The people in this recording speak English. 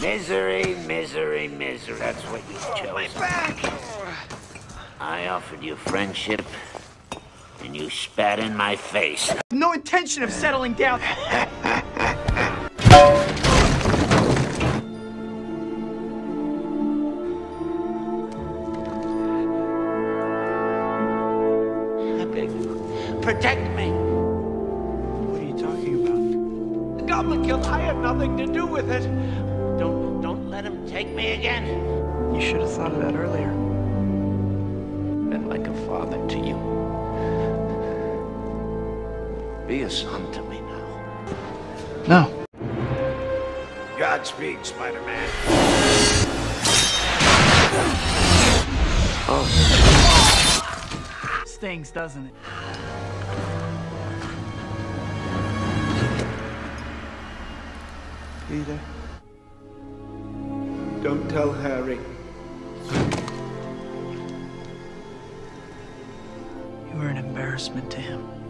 Misery, misery, misery. That's what you chose. My back! I offered you friendship, and you spat in my face. No intention of settling down. I beg you, protect me. What are you talking about? The goblin killed. I had nothing to do with it. Don't let him take me again. You should have thought of that earlier. Been like a father to you. Be a son to me now. No. Godspeed, Spider-Man. Oh. Stings, doesn't it? Peter, don't tell Harry. You were an embarrassment to him.